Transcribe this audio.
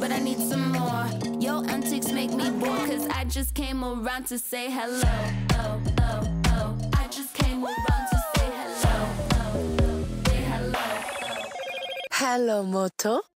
but I need some more. Your antics make me bored, cause I just came around to say hello. Oh, oh, oh. I just came around to say hello. Oh, oh, say hello. Hello, Moto.